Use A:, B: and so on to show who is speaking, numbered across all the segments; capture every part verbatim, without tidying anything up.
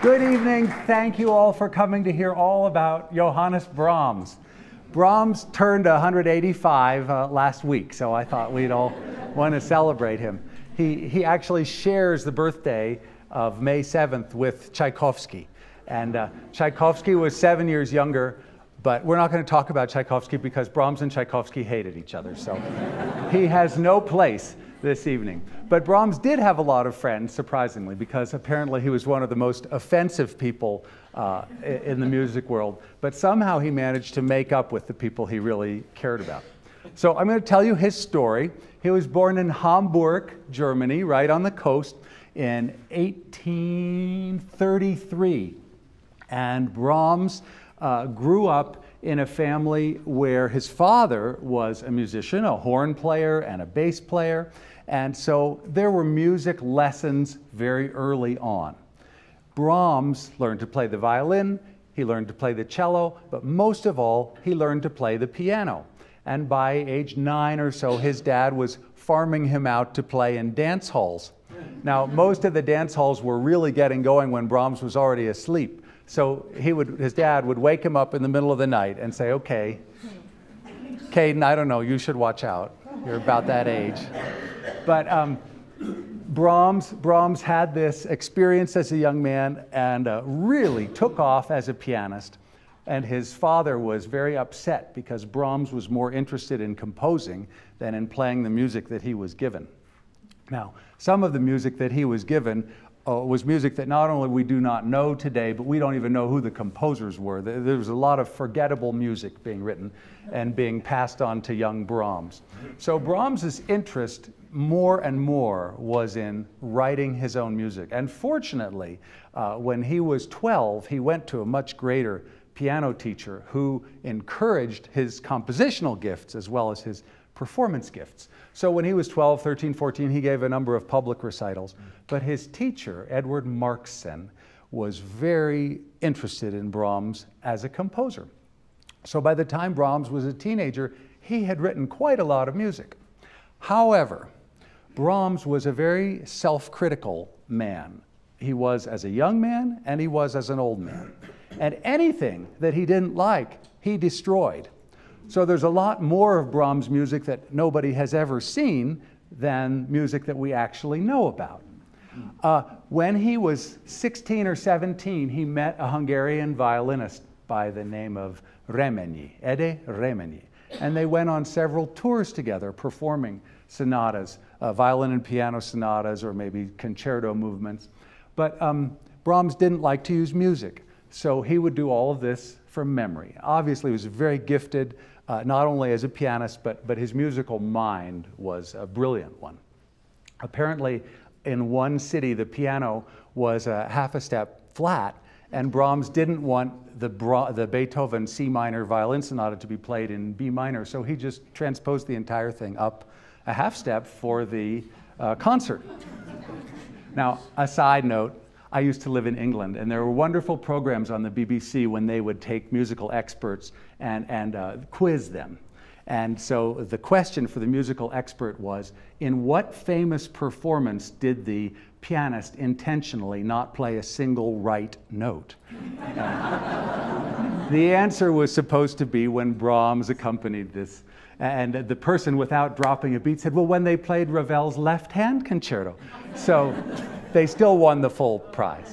A: Good evening. Thank you all for coming to hear all about Johannes Brahms. Brahms turned one hundred eighty-five uh, last week, so I thought we'd all want to celebrate him. He, he actually shares the birthday of May seventh with Tchaikovsky. And uh, Tchaikovsky was seven years younger, but we're not going to talk about Tchaikovsky because Brahms and Tchaikovsky hated each other, so he has no place this evening. But Brahms did have a lot of friends, surprisingly, because apparently he was one of the most offensive people uh, in the music world. But somehow he managed to make up with the people he really cared about. So I'm going to tell you his story. He was born in Hamburg, Germany, right on the coast, in eighteen thirty-three. And Brahms uh, grew up in a family where his father was a musician, a horn player and a bass player. And so there were music lessons very early on. Brahms learned to play the violin, he learned to play the cello, but most of all, he learned to play the piano. And by age nine or so, his dad was farming him out to play in dance halls. Now, most of the dance halls were really getting going when Brahms was already asleep. So he would, his dad would wake him up in the middle of the night and say, okay, Caden, I don't know, you should watch out. You're about that age. But um, Brahms, Brahms had this experience as a young man and uh, really took off as a pianist. And his father was very upset because Brahms was more interested in composing than in playing the music that he was given. Now, some of the music that he was given Uh, was music that not only we do not know today, but we don't even know who the composers were. There, there was a lot of forgettable music being written and being passed on to young Brahms. So Brahms's interest more and more was in writing his own music. And fortunately, uh, when he was twelve, he went to a much greater piano teacher who encouraged his compositional gifts as well as his performance gifts. So when he was twelve, thirteen, fourteen, he gave a number of public recitals. But his teacher, Edward Markson, was very interested in Brahms as a composer. So by the time Brahms was a teenager, he had written quite a lot of music. However, Brahms was a very self-critical man. He was as a young man, and he was as an old man. And anything that he didn't like, he destroyed. So there's a lot more of Brahms' music that nobody has ever seen than music that we actually know about. Uh, when he was sixteen or seventeen, he met a Hungarian violinist by the name of Remenyi, Ede Remenyi. And they went on several tours together, performing sonatas, uh, violin and piano sonatas, or maybe concerto movements. But um, Brahms didn't like to use music, so he would do all of this from memory. Obviously, he was very gifted, uh, not only as a pianist, but, but his musical mind was a brilliant one. Apparently, in one city, the piano was a half a step flat, and Brahms didn't want the, Bra the Beethoven C minor violin sonata to be played in B minor, so he just transposed the entire thing up a half step for the uh, concert. Now, a side note, I used to live in England, and there were wonderful programs on the B B C when they would take musical experts and, and uh, quiz them. And so the question for the musical expert was, in what famous performance did the pianist intentionally not play a single right note? The answer was supposed to be when Brahms accompanied this. And the person, without dropping a beat, said, well, when they played Ravel's left-hand concerto. So they still won the full prize.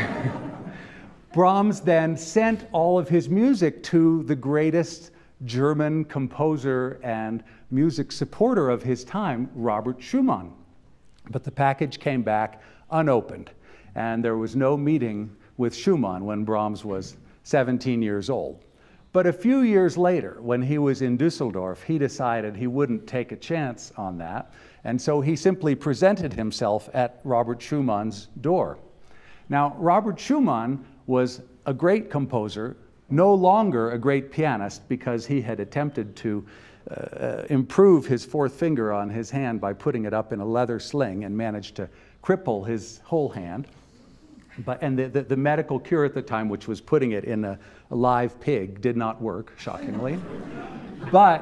A: Brahms then sent all of his music to the greatest German composer and music supporter of his time, Robert Schumann. But the package came back unopened, and there was no meeting with Schumann when Brahms was seventeen years old. But a few years later, when he was in Düsseldorf, he decided he wouldn't take a chance on that, and so he simply presented himself at Robert Schumann's door. Now, Robert Schumann was a great composer, no longer a great pianist, because he had attempted to uh, improve his fourth finger on his hand by putting it up in a leather sling and managed to cripple his whole hand. But, and the, the, the medical cure at the time, which was putting it in a, a live pig, did not work, shockingly. But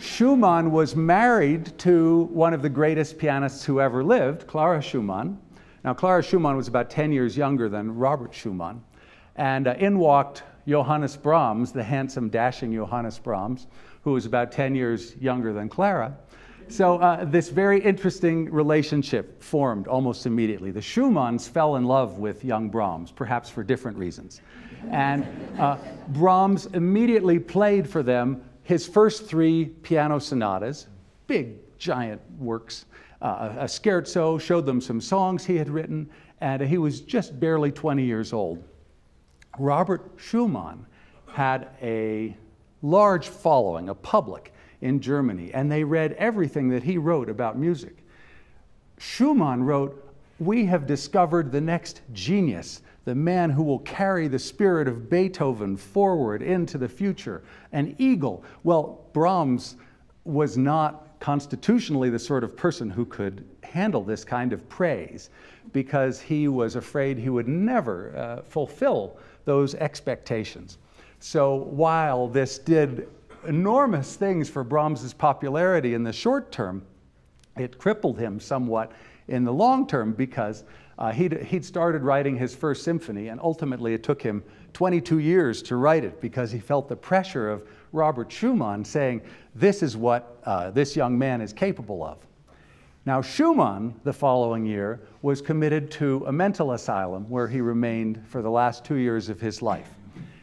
A: Schumann was married to one of the greatest pianists who ever lived, Clara Schumann, Now, Clara Schumann was about ten years younger than Robert Schumann, and uh, in walked Johannes Brahms, the handsome, dashing Johannes Brahms, who was about ten years younger than Clara. So uh, this very interesting relationship formed almost immediately. The Schumanns fell in love with young Brahms, perhaps for different reasons. And uh, Brahms immediately played for them his first three piano sonatas, big, giant works, uh, a scherzo, showed them some songs he had written, and he was just barely twenty years old. Robert Schumann had a large following, a public in Germany, and they read everything that he wrote about music. Schumann wrote, "We have discovered the next genius, the man who will carry the spirit of Beethoven forward into the future, an eagle." Well, Brahms was not constitutionally the sort of person who could handle this kind of praise, because he was afraid he would never uh, fulfill those expectations. So while this did enormous things for Brahms's popularity in the short term, it crippled him somewhat in the long term, because uh, he'd, he'd started writing his first symphony, and ultimately it took him twenty-two years to write it, because he felt the pressure of Robert Schumann saying, this is what uh, this young man is capable of. Now, Schumann, the following year, was committed to a mental asylum where he remained for the last two years of his life.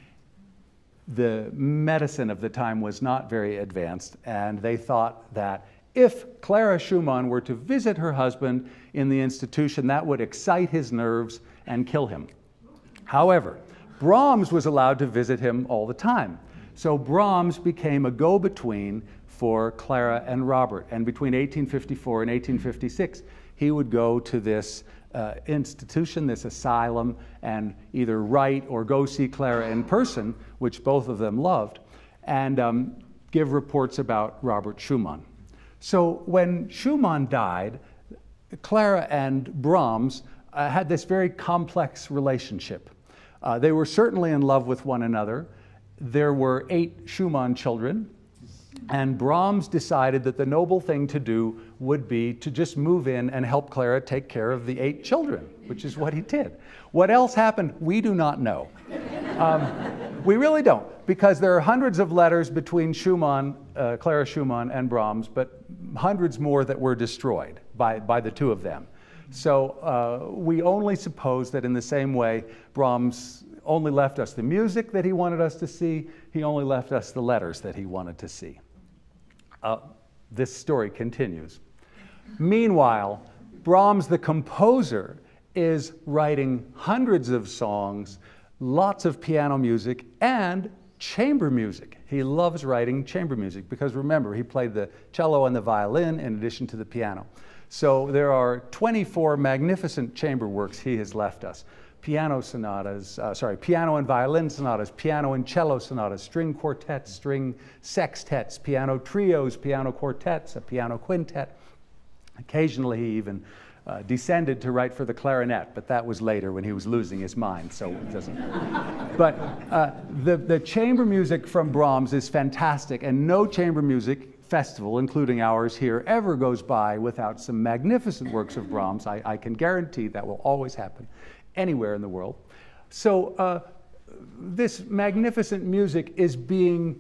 A: The medicine of the time was not very advanced, and they thought that if Clara Schumann were to visit her husband in the institution, that would excite his nerves and kill him. However, Brahms was allowed to visit him all the time. So Brahms became a go-between for Clara and Robert. And between eighteen fifty-four and eighteen fifty-six, he would go to this uh, institution, this asylum, and either write or go see Clara in person, which both of them loved, and um, give reports about Robert Schumann. So when Schumann died, Clara and Brahms uh, had this very complex relationship. Uh, they were certainly in love with one another. There were eight Schumann children, and Brahms decided that the noble thing to do would be to just move in and help Clara take care of the eight children, which is what he did. What else happened, we do not know. Um, we really don't, because there are hundreds of letters between Schumann, uh, Clara Schumann and Brahms, but hundreds more that were destroyed by, by the two of them. So uh, we only suppose that in the same way, Brahms only left us the music that he wanted us to see, he only left us the letters that he wanted to see. Uh, this story continues. Meanwhile, Brahms, the composer, is writing hundreds of songs, lots of piano music, and chamber music. He loves writing chamber music because, remember, he played the cello and the violin in addition to the piano. So there are twenty-four magnificent chamber works he has left us. Piano sonatas, uh, sorry, piano and violin sonatas, piano and cello sonatas, string quartets, string sextets, piano trios, piano quartets, a piano quintet. Occasionally he even uh, descended to write for the clarinet, but that was later when he was losing his mind, so it doesn't. But uh, the, the chamber music from Brahms is fantastic, and no chamber music festival, including ours here, ever goes by without some magnificent works of Brahms. I, I can guarantee that will always happen anywhere in the world. So uh, this magnificent music is being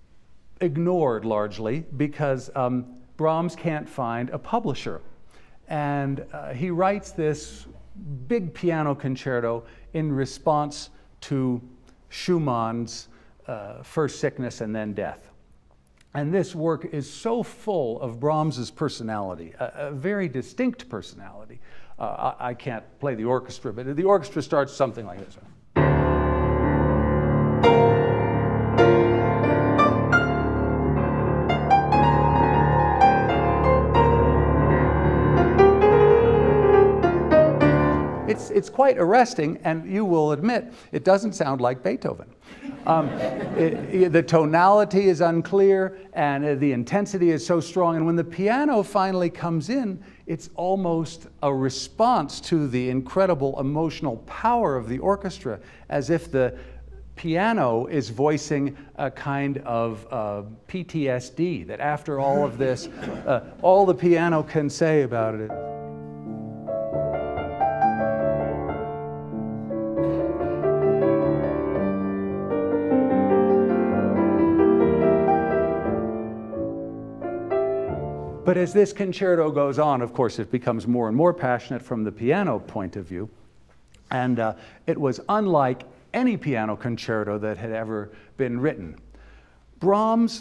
A: ignored largely because um, Brahms can't find a publisher. And uh, he writes this big piano concerto in response to Schumann's uh, first sickness and then death. And this work is so full of Brahms's personality, a, a very distinct personality. Uh, I, I can't play the orchestra, but the orchestra starts something like this. It's, it's quite arresting, and you will admit it doesn't sound like Beethoven. Um, it, it, the tonality is unclear, and uh, the intensity is so strong, and when the piano finally comes in, it's almost a response to the incredible emotional power of the orchestra, as if the piano is voicing a kind of uh, P T S D, that after all of this, uh, all the piano can say about it is But as this concerto goes on, of course, it becomes more and more passionate from the piano point of view. And uh, it was unlike any piano concerto that had ever been written. Brahms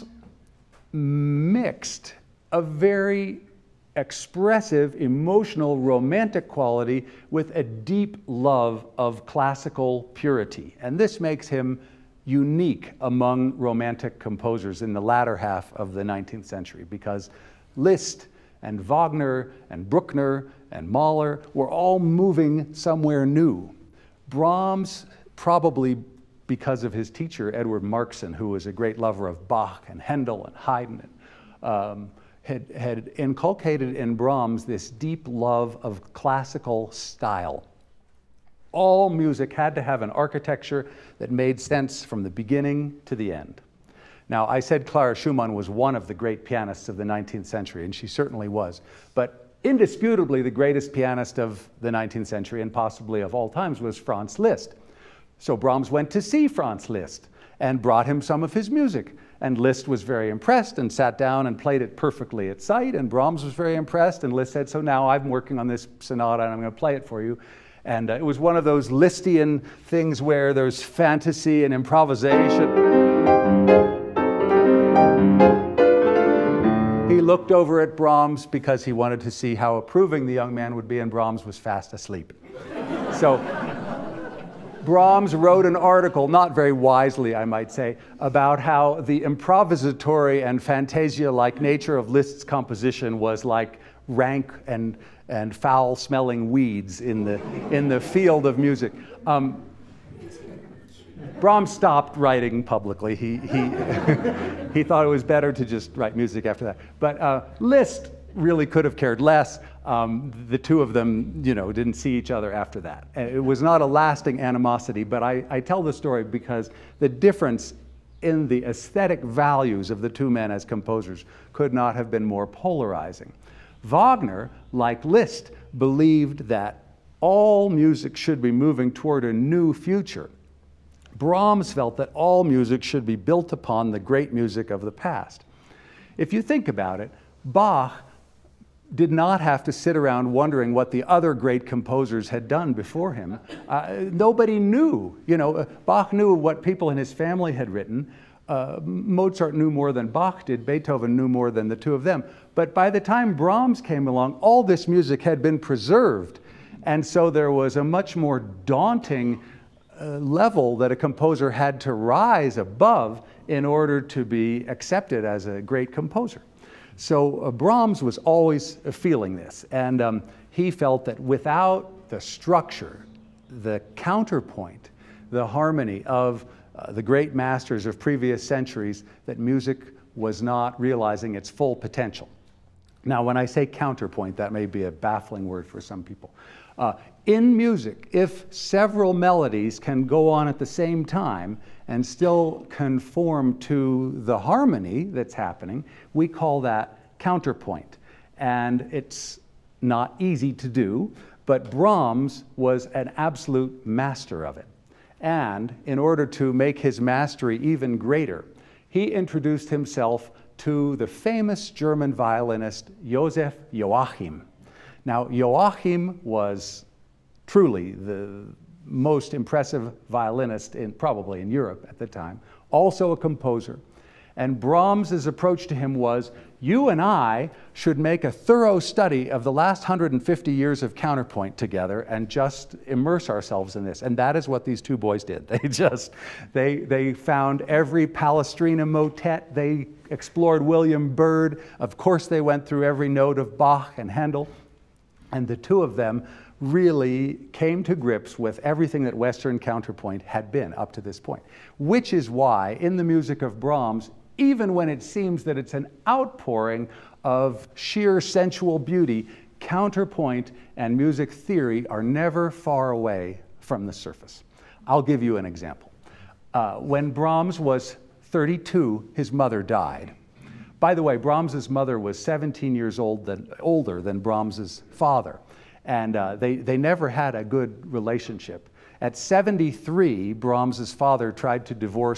A: mixed a very expressive, emotional, romantic quality with a deep love of classical purity. And this makes him unique among romantic composers in the latter half of the nineteenth century, because Liszt and Wagner and Bruckner and Mahler were all moving somewhere new. Brahms, probably because of his teacher, Edward Markson, who was a great lover of Bach and Handel and Haydn, um, had, had inculcated in Brahms this deep love of classical style. All music had to have an architecture that made sense from the beginning to the end. Now, I said Clara Schumann was one of the great pianists of the nineteenth century, and she certainly was. But indisputably, the greatest pianist of the nineteenth century, and possibly of all times, was Franz Liszt. So Brahms went to see Franz Liszt and brought him some of his music. And Liszt was very impressed and sat down and played it perfectly at sight. And Brahms was very impressed, and Liszt said, so now I'm working on this sonata and I'm going to play it for you. And uh, it was one of those Lisztian things where there's fantasy and improvisation. He looked over at Brahms because he wanted to see how approving the young man would be, and Brahms was fast asleep. So Brahms wrote an article, not very wisely, I might say, about how the improvisatory and fantasia-like nature of Liszt's composition was like rank and, and foul-smelling weeds in the, in the field of music. Um, Brahms stopped writing publicly. He, he, he thought it was better to just write music after that. But uh, Liszt really could have cared less. Um, the two of them, you know, didn't see each other after that. It was not a lasting animosity, but I, I tell the story because the difference in the aesthetic values of the two men as composers could not have been more polarizing. Wagner, like Liszt, believed that all music should be moving toward a new future. Brahms felt that all music should be built upon the great music of the past. If you think about it, Bach did not have to sit around wondering what the other great composers had done before him. Uh, nobody knew. You know, uh, Bach knew what people in his family had written. Uh, Mozart knew more than Bach did. Beethoven knew more than the two of them. But by the time Brahms came along, all this music had been preserved. And so there was a much more daunting uh, level that a composer had to rise above in order to be accepted as a great composer. So uh, Brahms was always feeling this, and um, he felt that without the structure, the counterpoint, the harmony of uh, the great masters of previous centuries, that music was not realizing its full potential. Now, when I say counterpoint, that may be a baffling word for some people. Uh, in music, if several melodies can go on at the same time and still conform to the harmony that's happening, we call that counterpoint. And it's not easy to do, but Brahms was an absolute master of it. And in order to make his mastery even greater, he introduced himself to the famous German violinist Joseph Joachim. Now, Joachim was truly the most impressive violinist in, probably in Europe at the time, also a composer. And Brahms's approach to him was, you and I should make a thorough study of the last one hundred fifty years of counterpoint together and just immerse ourselves in this. And that is what these two boys did. They just, they, they found every Palestrina motet. They explored William Byrd. Of course, they went through every note of Bach and Handel. And the two of them really came to grips with everything that Western counterpoint had been up to this point. Which is why, in the music of Brahms, even when it seems that it's an outpouring of sheer sensual beauty, counterpoint and music theory are never far away from the surface. I'll give you an example. Uh, when Brahms was thirty-two, his mother died. By the way, Brahms's mother was seventeen years old than, older than Brahms's father, and uh, they, they never had a good relationship. At seventy-three, Brahms's father tried to divorce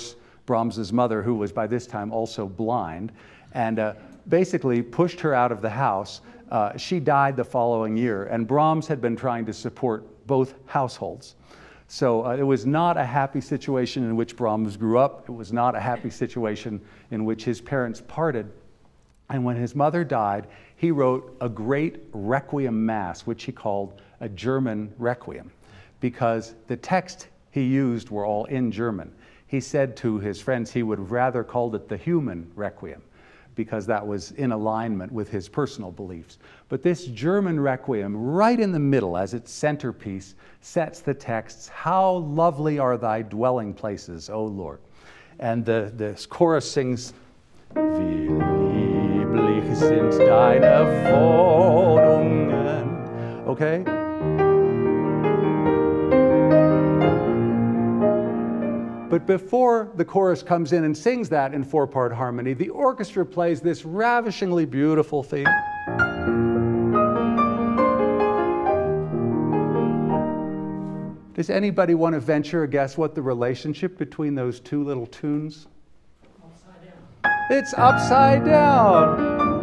A: Brahms's mother, who was by this time also blind, and uh, basically pushed her out of the house. Uh, she died the following year, and Brahms had been trying to support both households. So uh, it was not a happy situation in which Brahms grew up. It was not a happy situation in which his parents parted. And when his mother died, he wrote a great requiem mass, which he called a German requiem, because the text he used were all in German. He said to his friends he would rather called it the human requiem, because that was in alignment with his personal beliefs. But this German requiem, right in the middle as its centerpiece, sets the texts, "How lovely are thy dwelling places, O Lord." And the, the chorus sings, "Wie lieblich sind deine Wohnungen." Okay? But before the chorus comes in and sings that in four-part harmony, the orchestra plays this ravishingly beautiful theme. Does anybody want to venture a guess what the relationship between those two little tunes?
B: Upside down.
A: It's upside down.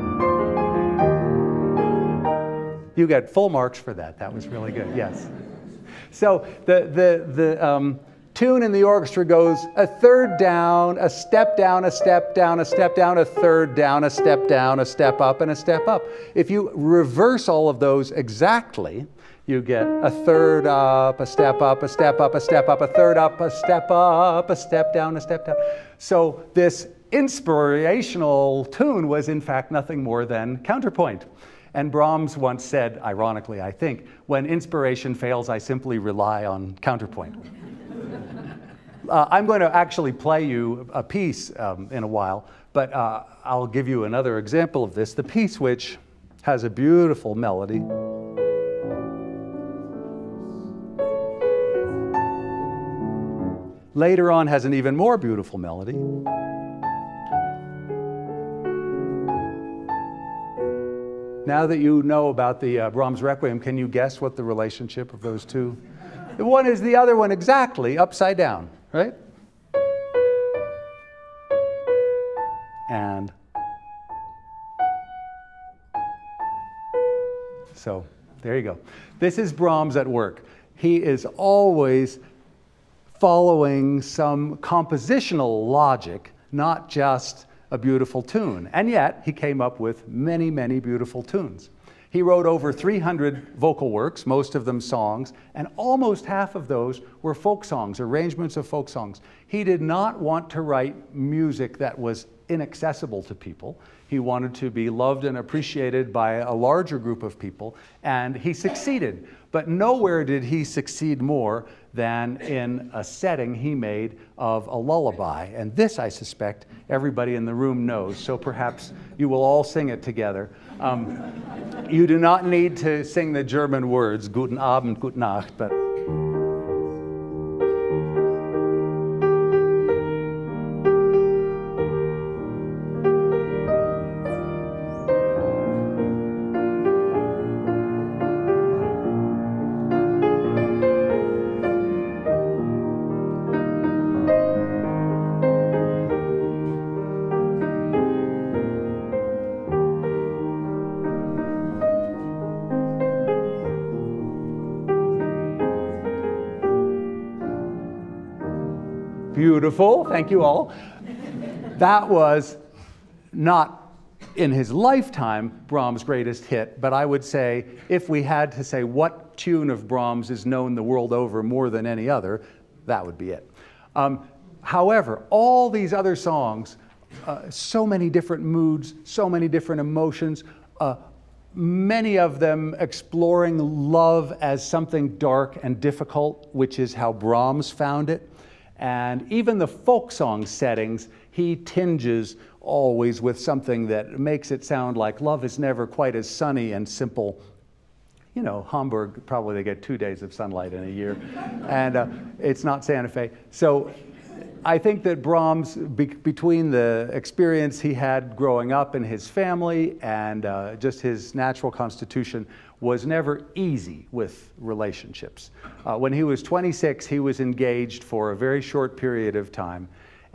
A: You got full marks for that. That was really good, yes. So the, the, the um, tune in the orchestra goes a third down, a step down, a step down, a step down, a third down, a step down, a step up, and a step up. If you reverse all of those exactly, you get a third up, a step up, a step up, a step up, a third up, a step up, a step down, a step down. So this inspirational tune was in fact nothing more than counterpoint. And Brahms once said, ironically I think, when inspiration fails, I simply rely on counterpoint. uh, I'm going to actually play you a piece um, in a while, but uh, I'll give you another example of this. The piece which has a beautiful melody. Later on has an even more beautiful melody. Now that you know about the uh, Brahms Requiem, can you guess what the relationship of those two? The one is the other one exactly, upside down, right? And so there you go. This is Brahms at work. He is always following some compositional logic, not just a beautiful tune. And yet, he came up with many, many beautiful tunes. He wrote over three hundred vocal works, most of them songs, and almost half of those were folk songs, arrangements of folk songs. He did not want to write music that was inaccessible to people. He wanted to be loved and appreciated by a larger group of people, and he succeeded. But nowhere did he succeed more than in a setting he made of a lullaby. And this, I suspect, everybody in the room knows, so perhaps you will all sing it together. Um, you do not need to sing the German words, Guten Abend, Gute Nacht, but beautiful, thank you all. That was not in his lifetime Brahms' greatest hit, but I would say if we had to say what tune of Brahms is known the world over more than any other, that would be it. Um, however, all these other songs, uh, so many different moods, so many different emotions, uh, many of them exploring love as something dark and difficult, which is how Brahms found it. And even the folk song settings, he tinges always with something that makes it sound like love is never quite as sunny and simple. You know, Hamburg, probably they get two days of sunlight in a year, and uh, it's not Santa Fe. So I think that Brahms, be between the experience he had growing up in his family and uh, just his natural constitution, was never easy with relationships. Uh, when he was twenty-six, he was engaged for a very short period of time,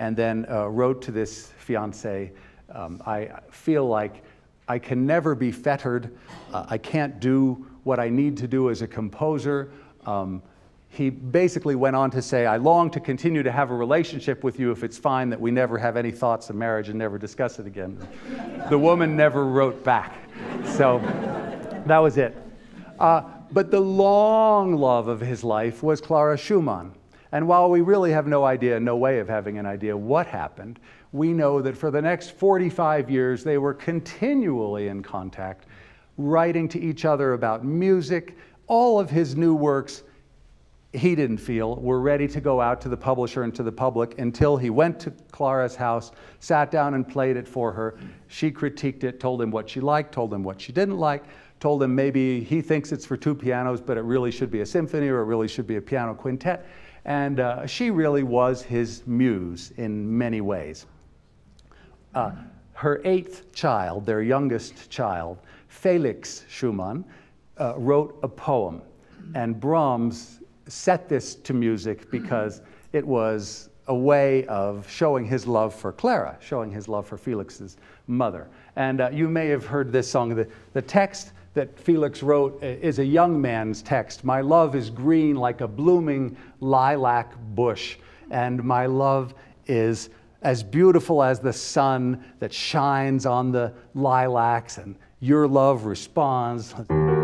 A: and then uh, wrote to this fiancée, um, I feel like I can never be fettered. Uh, I can't do what I need to do as a composer. Um, he basically went on to say, I long to continue to have a relationship with you if it's fine that we never have any thoughts of marriage and never discuss it again. The woman never wrote back. So that was it. Uh, but the long love of his life was Clara Schumann. And while we really have no idea, no way of having an idea what happened, we know that for the next forty-five years, they were continually in contact, writing to each other about music. All of his new works, he didn't feel were ready to go out to the publisher and to the public until he went to Clara's house, sat down and played it for her. She critiqued it, told him what she liked, told him what she didn't like, told him maybe he thinks it's for two pianos, but it really should be a symphony or it really should be a piano quintet. And uh, she really was his muse in many ways. Uh, her eighth child, their youngest child, Felix Schumann, uh, wrote a poem. And Brahms set this to music because it was a way of showing his love for Clara, showing his love for Felix's mother. And uh, you may have heard this song. The, the text that Felix wrote is a young man's text. My love is green like a blooming lilac bush, and my love is as beautiful as the sun that shines on the lilacs, and your love responds.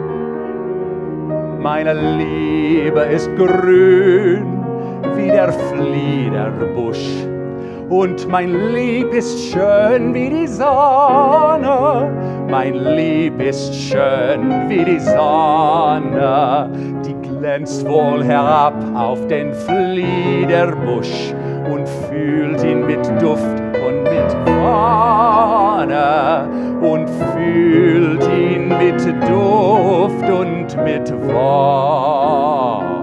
A: Meine Liebe ist grün wie der Fliederbusch, und mein Lieb ist schön wie die Sonne, mein Lieb ist schön wie die Sonne, die glänzt wohl herab auf den Fliederbusch und fühlt ihn mit Duft und mit Wonne, und fühlt ihn mit Duft und mit Wonne.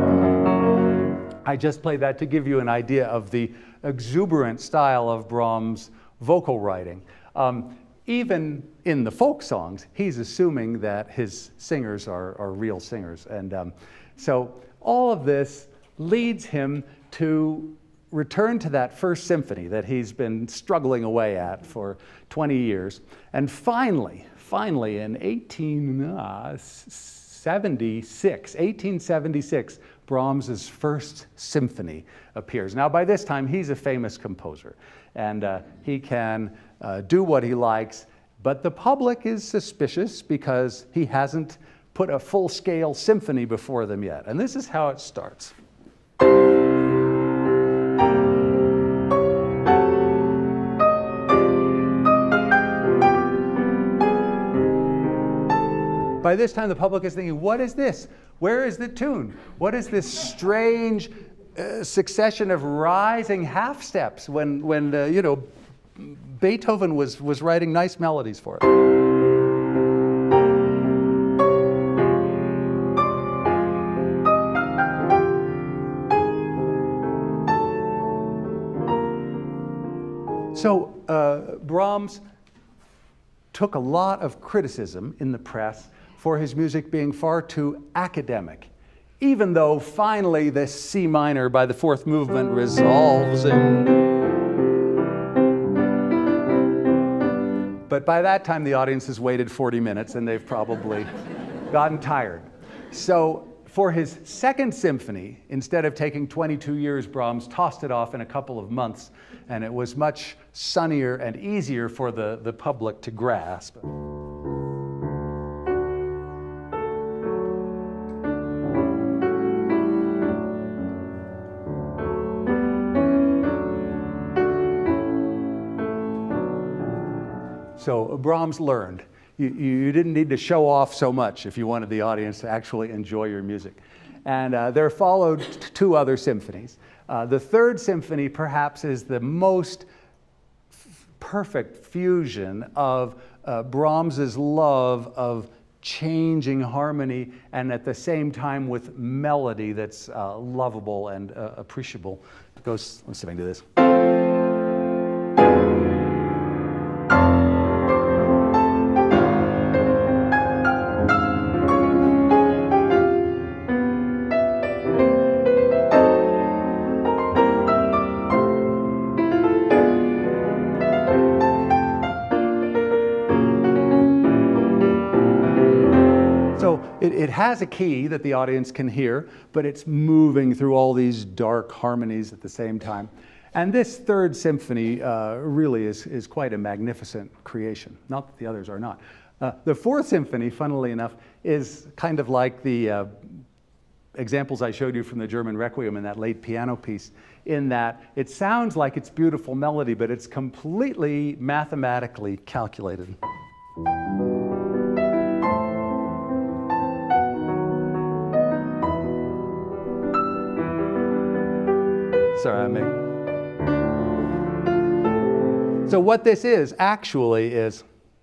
A: I just played that to give you an idea of the exuberant style of Brahms' vocal writing. Um, even in the folk songs, he's assuming that his singers are, are real singers. And um, so all of this leads him to return to that first symphony that he's been struggling away at for twenty years. And finally, finally in eighteen seventy-six, eighteen seventy-six, Brahms's first symphony appears. Now, by this time, he's a famous composer, and uh, he can uh, do what he likes, but the public is suspicious because he hasn't put a full-scale symphony before them yet. And this is how it starts. By this time, the public is thinking, what is this? Where is the tune? What is this strange uh, succession of rising half steps when, when uh, you know, Beethoven was, was writing nice melodies for it? So uh, Brahms took a lot of criticism in the press for his music being far too academic, even though finally this C minor by the fourth movement resolves in. But by that time, the audience has waited forty minutes and they've probably gotten tired. So for his second symphony, instead of taking twenty-two years, Brahms tossed it off in a couple of months, and it was much sunnier and easier for the, the public to grasp. So Brahms learned. You, you didn't need to show off so much if you wanted the audience to actually enjoy your music. And uh, there followed two other symphonies. Uh, the third symphony perhaps is the most perfect fusion of uh, Brahms's love of changing harmony and at the same time with melody that's uh, lovable and uh, appreciable. It goes, let's see if I can do this. It, it has a key that the audience can hear, but it's moving through all these dark harmonies at the same time. And this third symphony uh, really is, is quite a magnificent creation. Not that the others are not. Uh, the fourth symphony, funnily enough, is kind of like the uh, examples I showed you from the German Requiem in that late piano piece, in that it sounds like it's beautiful melody, but it's completely mathematically calculated. Sorry, I make. So what this is actually is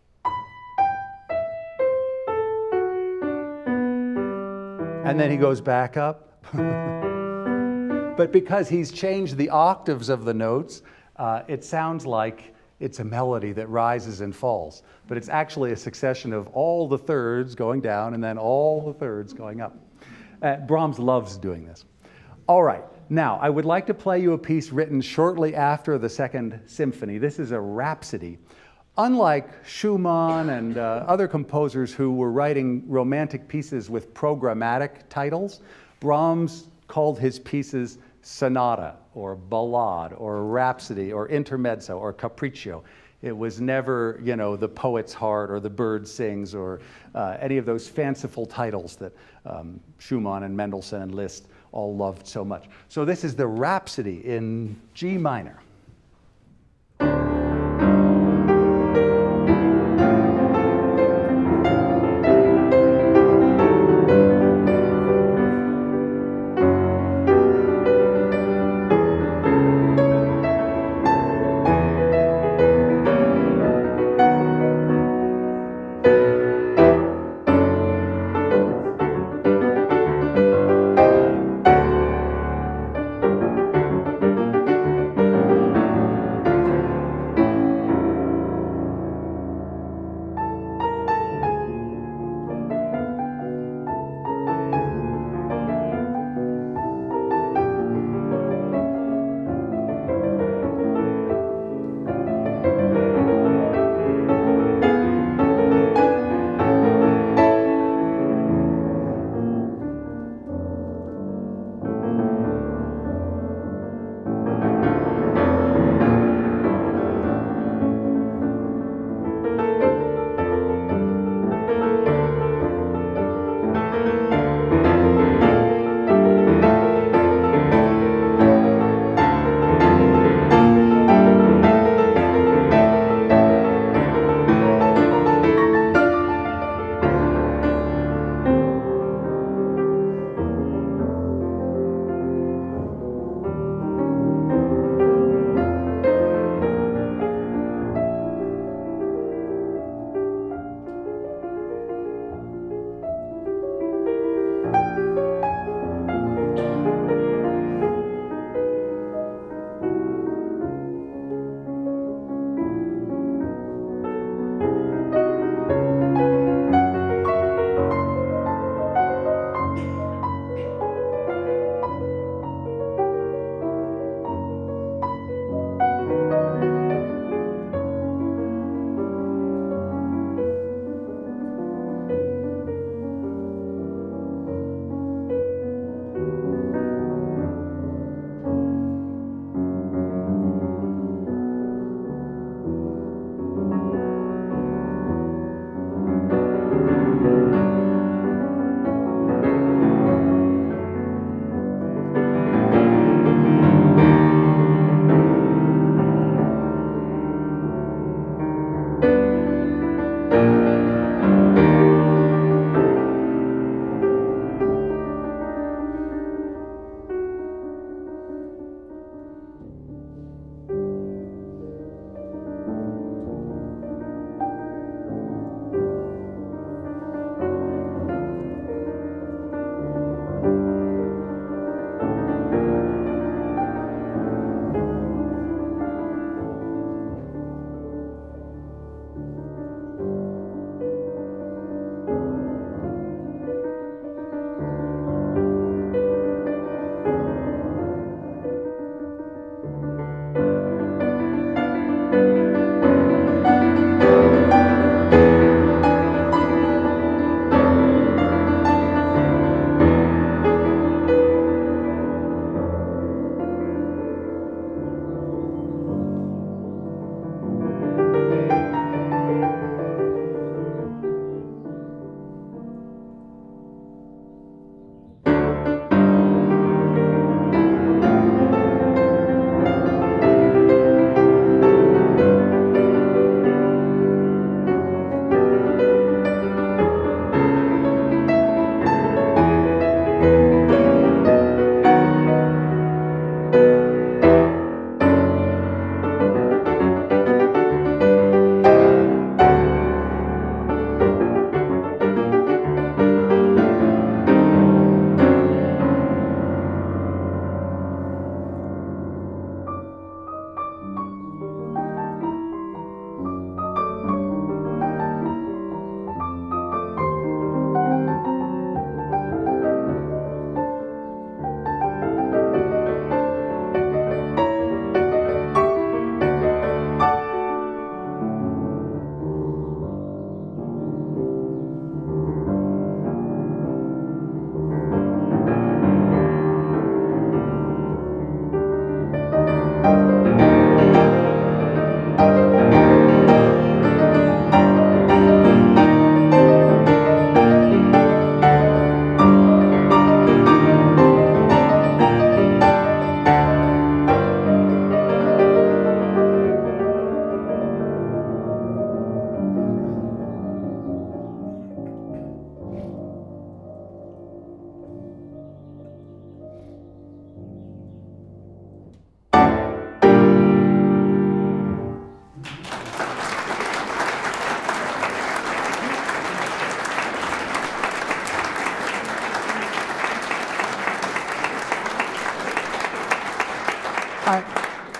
A: and then he goes back up. But because he's changed the octaves of the notes, uh, it sounds like it's a melody that rises and falls. But it's actually a succession of all the thirds going down and then all the thirds going up. Uh, Brahms loves doing this. All right, now I would like to play you a piece written shortly after the Second Symphony. This is a rhapsody. Unlike Schumann and uh, other composers who were writing romantic pieces with programmatic titles, Brahms called his pieces sonata or ballade or rhapsody or intermezzo or capriccio. It was never, you know, the poet's heart or the bird sings or uh, any of those fanciful titles that um, Schumann and Mendelssohn and Liszt all loved so much. So this is the Rhapsody in G minor.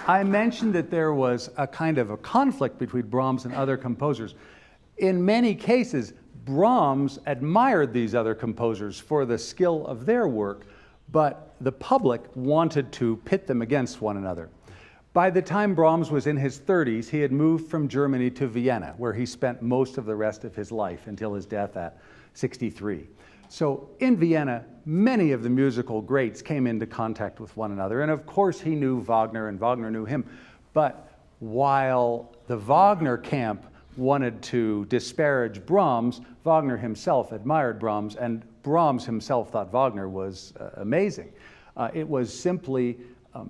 A: I mentioned that there was a kind of a conflict between Brahms and other composers. In many cases, Brahms admired these other composers for the skill of their work, but the public wanted to pit them against one another. By the time Brahms was in his thirties, he had moved from Germany to Vienna, where he spent most of the rest of his life until his death at sixty-three. So in Vienna, many of the musical greats came into contact with one another. And of course, he knew Wagner and Wagner knew him. But while the Wagner camp wanted to disparage Brahms, Wagner himself admired Brahms, and Brahms himself thought Wagner was uh, amazing. Uh, it was simply um,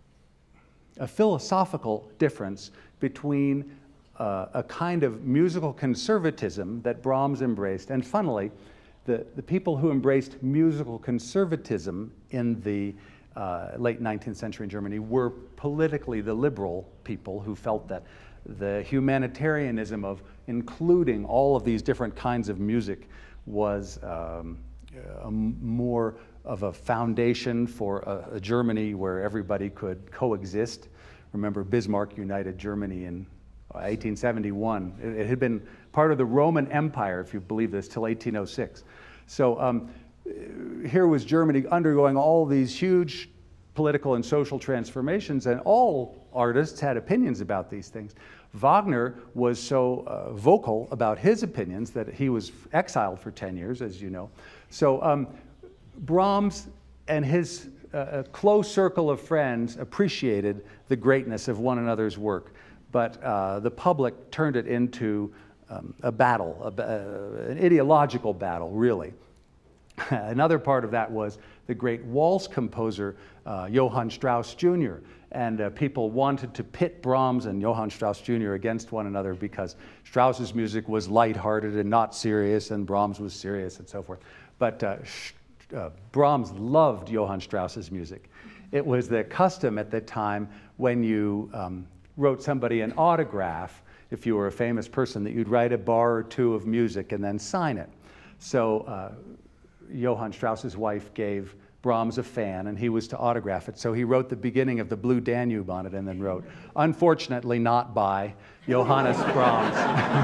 A: a philosophical difference between uh, a kind of musical conservatism that Brahms embraced, and funnily, the, the people who embraced musical conservatism in the uh, late nineteenth century in Germany were politically the liberal people who felt that the humanitarianism of including all of these different kinds of music was um, a more of a foundation for a, a Germany where everybody could coexist. Remember, Bismarck united Germany in eighteen seventy-one. It, it had been part of the Roman Empire, if you believe this, till eighteen oh six. So um, here was Germany undergoing all these huge political and social transformations, and all artists had opinions about these things. Wagner was so uh, vocal about his opinions that he was exiled for ten years, as you know. So um, Brahms and his uh, close circle of friends appreciated the greatness of one another's work, but uh, the public turned it into um, a battle, a, uh, an ideological battle, really. Another part of that was the great waltz composer, uh, Johann Strauss Junior And uh, people wanted to pit Brahms and Johann Strauss Junior against one another because Strauss's music was lighthearted and not serious, and Brahms was serious and so forth. But uh, uh, Brahms loved Johann Strauss's music. It was the custom at the time when you um, wrote somebody an autograph, if you were a famous person, that you'd write a bar or two of music and then sign it. So uh, Johann Strauss's wife gave Brahms a fan, and he was to autograph it. So he wrote the beginning of the Blue Danube on it and then wrote, "Unfortunately not by Johannes Brahms."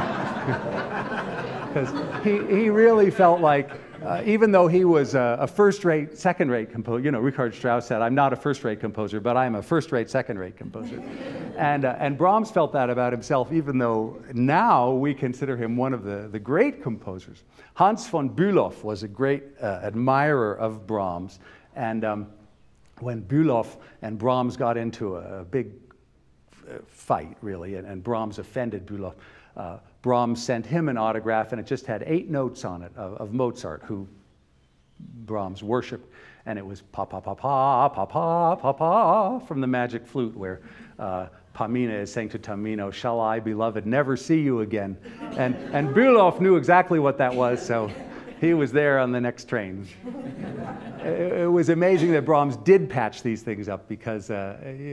A: Because he, he really felt like, uh, even though he was a, a first-rate, second-rate composer, you know, Richard Strauss said, "I'm not a first-rate composer, but I'm a first-rate, second-rate composer." and, uh, and Brahms felt that about himself, even though now we consider him one of the, the great composers. Hans von Bülow was a great uh, admirer of Brahms, and um, when Bülow and Brahms got into a, a big uh, fight, really, and, and Brahms offended Bülow, uh, Brahms sent him an autograph, and it just had eight notes on it of, of Mozart, who Brahms worshipped, and it was pa pa pa pa pa pa pa pa from the Magic Flute, where uh, Pamina is saying to Tamino, "Shall I, beloved, never see you again?" And, and Bülow knew exactly what that was, so he was there on the next train. It, it was amazing that Brahms did patch these things up, because uh,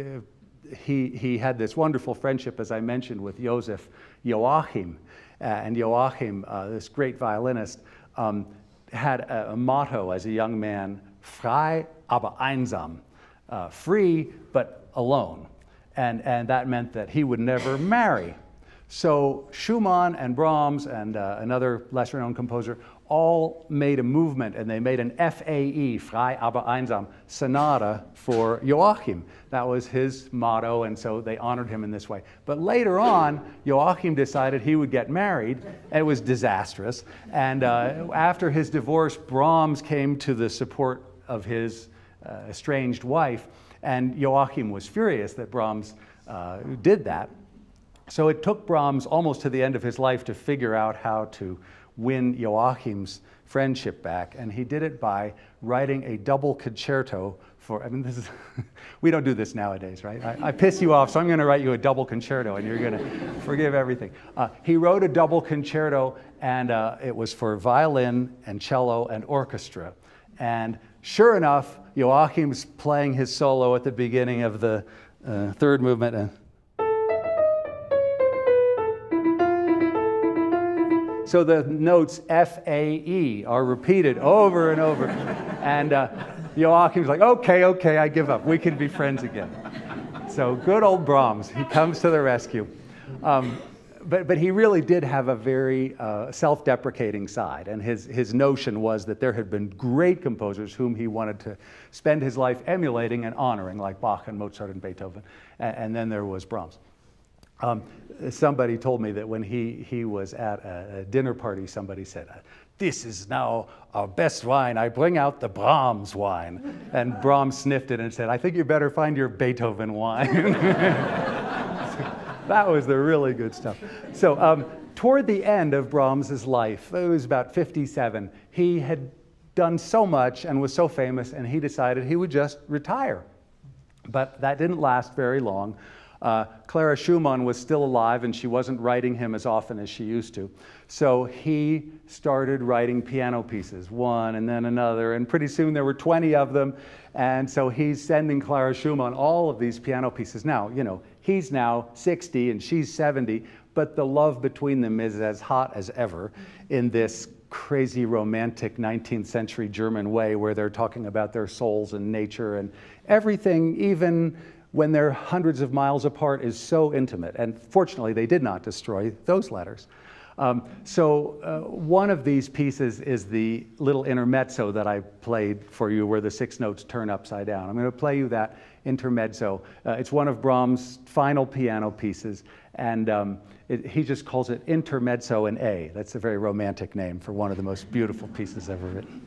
A: he, he had this wonderful friendship, as I mentioned, with Joseph Joachim. Uh, and Joachim, uh, this great violinist, um, had a, a motto as a young man, "Frei, aber einsam," uh, free but alone. And, and that meant that he would never marry. So Schumann and Brahms and uh, another lesser-known composer all made a movement, and they made an F A E, Frei aber einsam, sonata for Joachim. That was his motto, and so they honored him in this way. But later on, Joachim decided he would get married, and it was disastrous. And uh, after his divorce, Brahms came to the support of his uh, estranged wife, and Joachim was furious that Brahms uh, did that. So it took Brahms almost to the end of his life to figure out how to win Joachim's friendship back, and he did it by writing a double concerto for, I mean, this is, we don't do this nowadays, right? I, I piss you off, so I'm going to write you a double concerto, and you're going to forgive everything. Uh, he wrote a double concerto, and uh, it was for violin and cello and orchestra. And sure enough, Joachim's playing his solo at the beginning of the uh, third movement, and so the notes F A E are repeated over and over. And uh, Joachim's like, "Okay, okay, I give up. We can be friends again." So good old Brahms, he comes to the rescue. Um, but, but he really did have a very uh, self-deprecating side, and his, his notion was that there had been great composers whom he wanted to spend his life emulating and honoring, like Bach and Mozart and Beethoven, and, and then there was Brahms. Um, somebody told me that when he, he was at a, a dinner party, somebody said, "This is now our best wine. I bring out the Brahms wine." And Brahms sniffed it and said, "I think you better find your Beethoven wine." That was the really good stuff. So um, toward the end of Brahms's life, it was about fifty-seven, he had done so much and was so famous, and he decided he would just retire. But that didn't last very long. Uh, Clara Schumann was still alive, and she wasn't writing him as often as she used to. So he started writing piano pieces, one and then another, and pretty soon there were twenty of them. And so he's sending Clara Schumann all of these piano pieces. Now, you know, he's now sixty and she's seventy, but the love between them is as hot as ever in this crazy romantic nineteenth century German way where they're talking about their souls and nature and everything, even when they're hundreds of miles apart, is so intimate. And fortunately, they did not destroy those letters. Um, so uh, one of these pieces is the little intermezzo that I played for you where the six notes turn upside down. I'm going to play you that intermezzo. Uh, it's one of Brahms' final piano pieces, and um, it, he just calls it Intermezzo in A. That's a very romantic name for one of the most beautiful pieces ever written.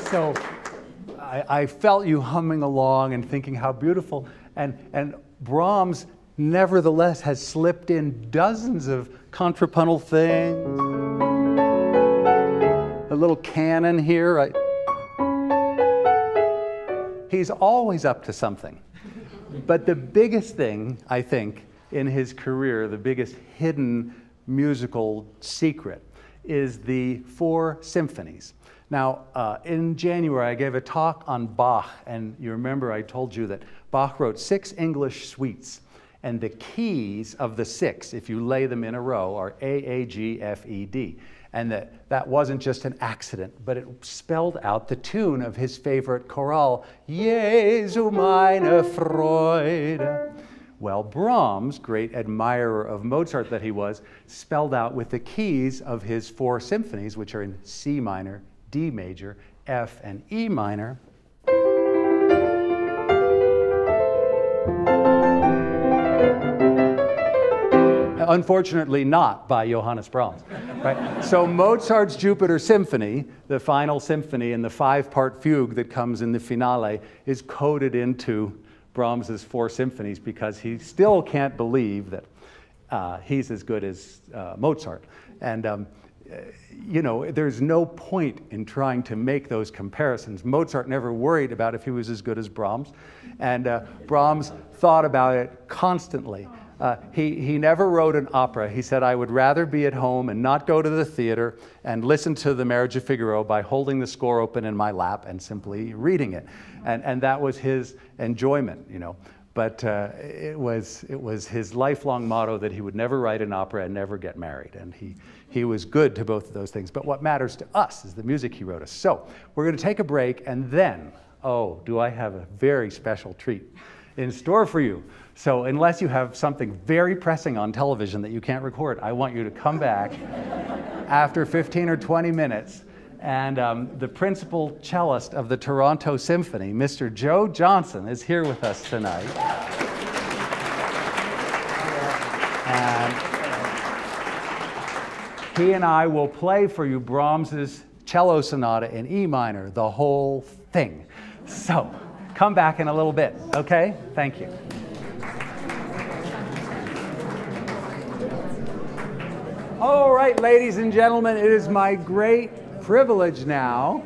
A: so I, I felt you humming along and thinking how beautiful. And, and Brahms, nevertheless, has slipped in dozens of contrapuntal things. A little canon here. Right? He's always up to something. But the biggest thing, I think, in his career, the biggest hidden musical secret, is the four symphonies. Now, uh, in January, I gave a talk on Bach, and you remember I told you that Bach wrote six English suites, and the keys of the six, if you lay them in a row, are A, A, G, F, E, D. And that, that wasn't just an accident, but it spelled out the tune of his favorite chorale, Jesu meine Freude. Well, Brahms, great admirer of Mozart that he was, spelled out with the keys of his four symphonies, which are in C minor, D major, F, and E minor. Unfortunately, not by Johannes Brahms. Right? So Mozart's Jupiter Symphony, the final symphony and the five-part fugue that comes in the finale, is coded into Brahms's four symphonies because he still can't believe that uh, he's as good as uh, Mozart. And um, you know, there's no point in trying to make those comparisons. Mozart never worried about if he was as good as Brahms, and uh, Brahms thought about it constantly. Uh, he, he never wrote an opera. He said, I would rather be at home and not go to the theater and listen to The Marriage of Figaro by holding the score open in my lap and simply reading it. And, and that was his enjoyment, you know. But uh, it was, it was his lifelong motto that he would never write an opera and never get married. And he, he was good to both of those things. But what matters to us is the music he wrote us. So we're going to take a break, and then, oh, do I have a very special treat in store for you. So unless you have something very pressing on television that you can't record, I want you to come back after fifteen or twenty minutes. And um, the principal cellist of the Toronto Symphony, Mister Joe Johnson, is here with us tonight. And he and I will play for you Brahms's cello sonata in E minor, the whole thing. So come back in a little bit, okay? Thank you. All right, ladies and gentlemen, it is my great privilege now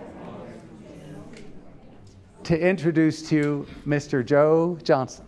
A: to introduce to you Mister Joe Johnson.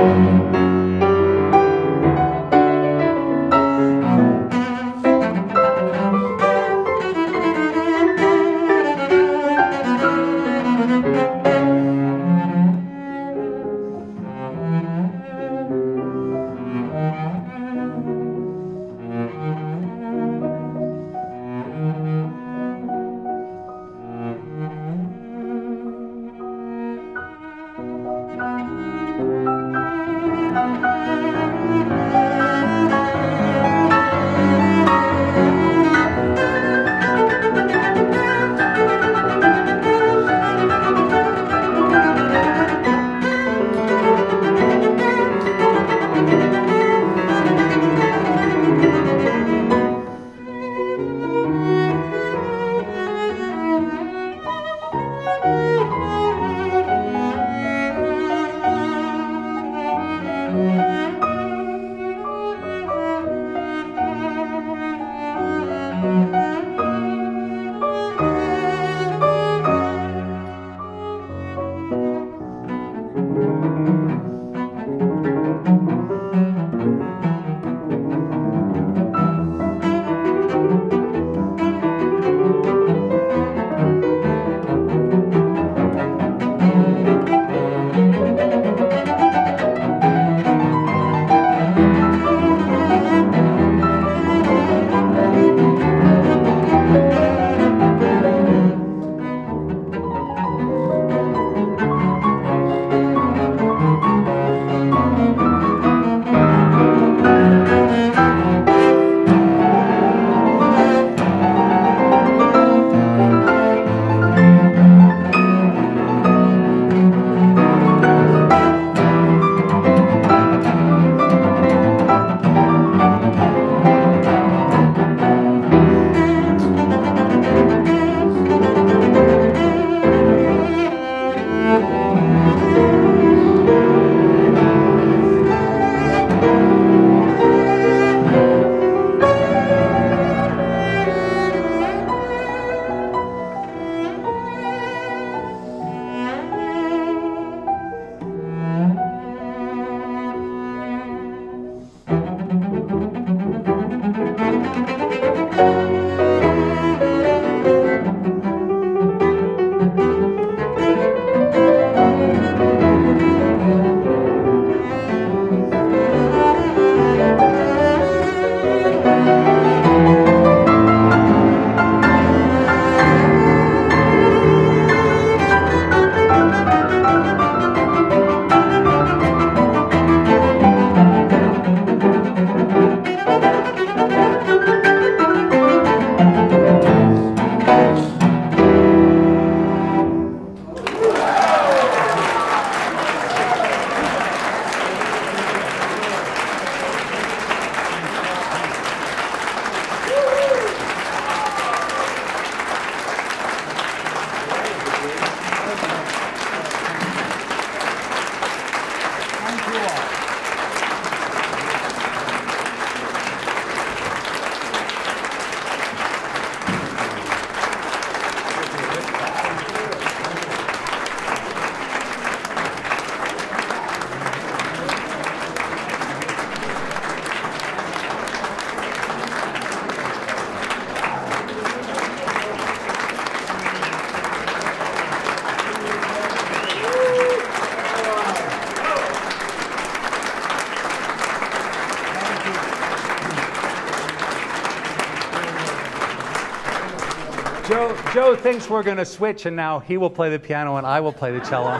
A: Joe, Joe thinks we're going to switch, and now he will play the piano and I will play the cello,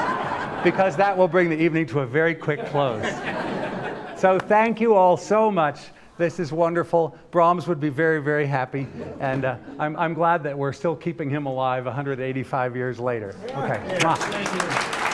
A: because that will bring the evening to a very quick close. So thank you all so much. This is wonderful. Brahms would be very, very happy, and uh, I'm, I'm glad that we're still keeping him alive one hundred eighty-five years later. Okay, come on.